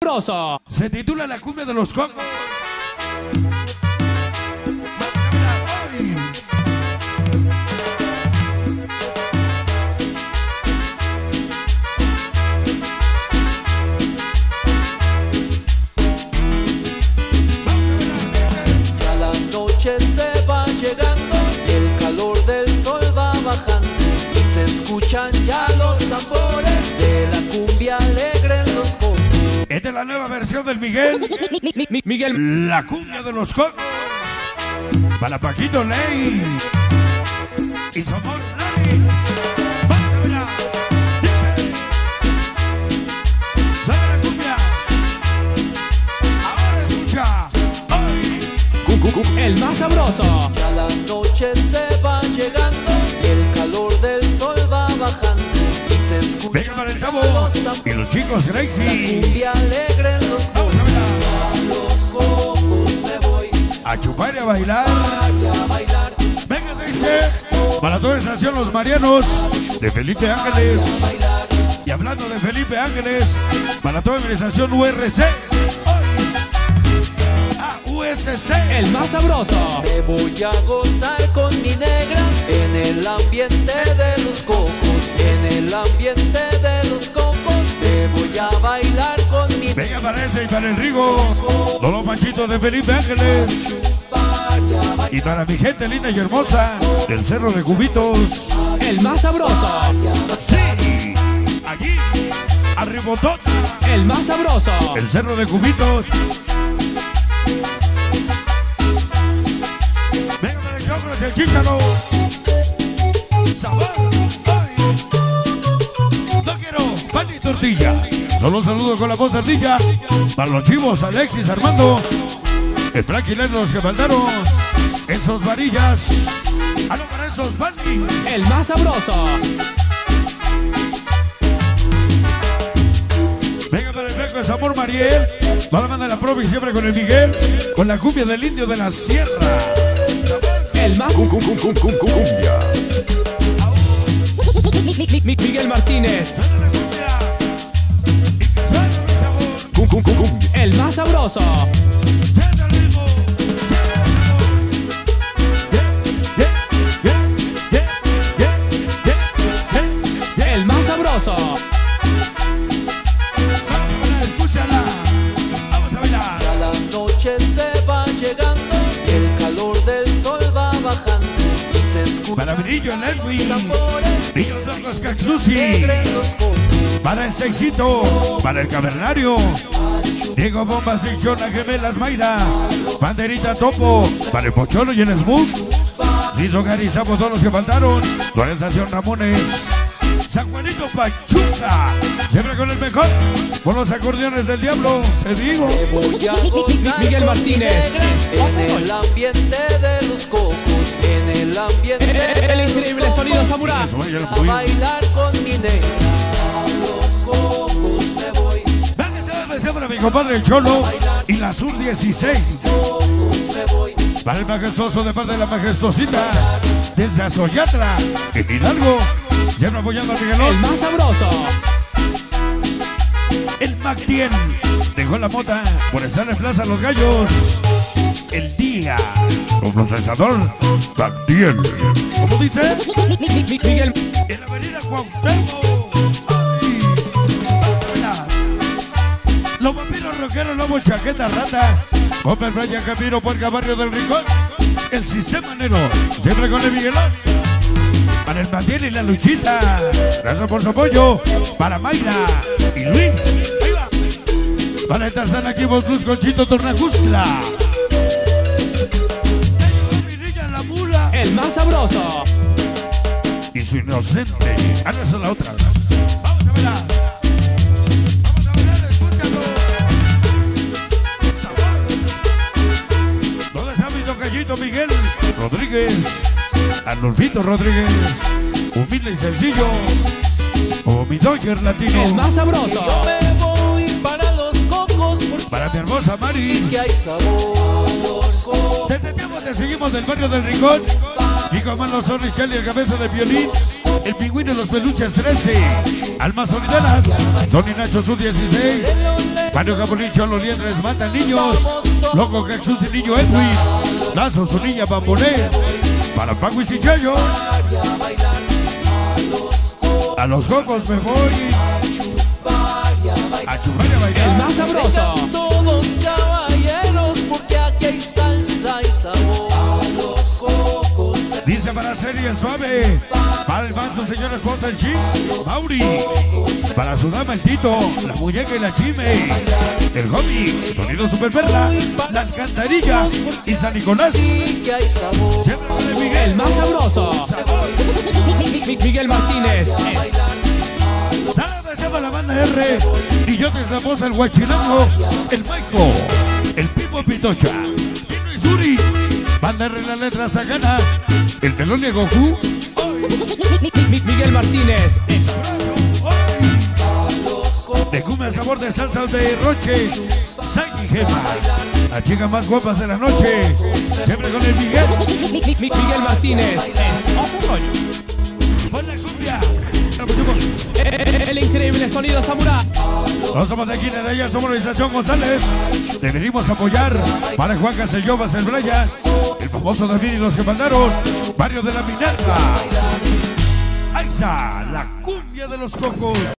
sabroso. Se titula La cumbia de los cocos. Ya la noche se va llegando, el calor del sol va bajando y se escuchan ya los tambores de la cumbia alegre en los cocos. Esta es la nueva versión del Miguel. Miguel. La cumbia de los cocos. Para Paquito Ley. Y somos Ley. Vamos a verla. Sabe la cumbia. Ahora escucha. Hoy. El más sabroso. Ya la noche se va llegando, el calor del sol va bajando y se escuchan Venga para el Tabo. ya los Y tambores. los chicos La Lexi. cumbia alegre en los Vamos cocos. a verla. Los cocos me voy A chupar y a bailar. a bailar. Venga, dice. Para toda esta nación, los marianos de Felipe Ángeles. Y hablando de Felipe Ángeles, para toda la organización URC. USC. El más sabroso. Me voy a gozar con mi negra en el ambiente de los cocos, en el ambiente de los cocos. Me voy a bailar con mi Venga para ese y para el Rigo. Todos los manchitos de Felipe Ángeles. Y para mi gente linda y hermosa del Cerro de Cubitos. El más sabroso. Sí, allí, arribotota, El más sabroso. el Cerro de Cubitos. Venga para el Chocros, el Chícharo. Sabor. Ay. No quiero pan ni tortilla. Solo saludo con la voz de ardilla. Para los chivos, Alexis, Armando. El Frankie los que faltaron. Esos varillas. Ah, no, para esos Bandi. El más sabroso. Venga para el Fleco de Zamor Mariel. Va la banda de la Provi siempre con el Miguel. Con la cumbia del Indio de la Sierra. El más. Cumbia. Miguel Martínez. Suena la cumbia. Y que suene el sabor. Cumbia. El más sabroso. Siente el ritmo. El más sabroso. Vamos a escúchala. Vamos a bailar. Ya la noche se va llegando, el calor del sol va bajando y se escuchan Para Brillo en los Edwin. tambores Brillos Locos Caxusi. alegre en los cocos. Para el Sexito. Para el Cavernario. Diego Bombas y Chona Gemelas Mayra. Banderita Topo. Para el Pocholo y el Smooth. Ciso Garizamos todos los que faltaron. Organización Ramones. San Juanito Pachuca. Siempre con el mejor. Con los acordeones del diablo. Te digo. Me voy a gozar Miguel con Martínez. mi negra en el ambiente de los cocos, en el ambiente El de increíble los sonido cocos. Samurai. Eso, ya lo A subí. bailar con mi negra, a los cocos me voy, Venga, se va siempre a mi compadre el Cholo. Y la Sur 16. cocos me voy. Para el majestuoso de parte de la majestuosita. Desde Azoyatra. En Hidalgo. Siempre apoyando a El Miguelón. más sabroso. El Mactien dejó la mota por estar en Plaza Los Gallos. El día con procesador Mactien. ¿Cómo dice? Miguel. En la avenida Cuauhtémoc. Ay, vamos a bailar. Los vampiros rockeros, lobo, chaqueta, rata. Popper, Playa, Camino, Puerca, Barrio del Rincón. El Sistema Nero. Siempre con el Miguelón. Para el Mactien y la Luchita. Gracias por su apoyo. Para Mayra y Luis. Ahí va. Para el Tarzán aquí, Plus Conchito Tornajustla. Mi niña la mula. El más sabroso. Y su inocente. Ah, no, esa es la otra. Vamos a bailar. Vamos a bailar, escúchalo. Sabor. ¿Dónde está mi tocallito Miguel Rodríguez? Arnulfito Rodríguez. Humilde y sencillo. Como mi Dodger latino. El más Yo sabroso. me voy para los cocos porque Para mi hermosa sí Maris. que hay sabor. Los cocos Desde tiempo te seguimos del barrio del Rincón. Y como los son Charlie, el cabeza de violín. El pingüino y los peluches 13. Almas solidanas. Sony Nacho Sub 16. Mario Capolicho, Los Liendres matan niños. Loco Jesús y Niño Edwin. Lazo, su niña Bamboné. Para Paco y Cichayo. A los cocos me voy. A chupar y a bailar. El más sabroso. Vengan todos caballeros, porque aquí hay salsa y sabor. A los cocos. Dice para Serie el Suave. Para el manso señor esposa el Chic. Mauri. Para su dama el Tito. La muñeca y la Chime. El Hobby. Sonido Super Perla. La Alcantarilla. Y San Nicolás. Sí que hay sabor. Siempre con el Miguel. El más sabroso. Miguel Martínez. Sábado se llama la banda R. Y yo desde la voz el Huachinango. El Maico. El Pipo Pitocha. Chino y Suri. Banda R en la letra Sagana. El Telón y Goku. Miguel Martínez. De cumbia sabor de salsa de Roche. Sang y Gema. Las chicas más guapas de la noche. Siempre con el Miguel. Miguel Martínez. Pon la cumbia. El increíble sonido Samurai. No somos de aquí de allá, somos la Estación González. Le venimos a apoyar para Juan Castellovas, el Braya, el famoso David y los que mandaron. Barrio de la Minerva. Ahí está, la cumbia de los cocos.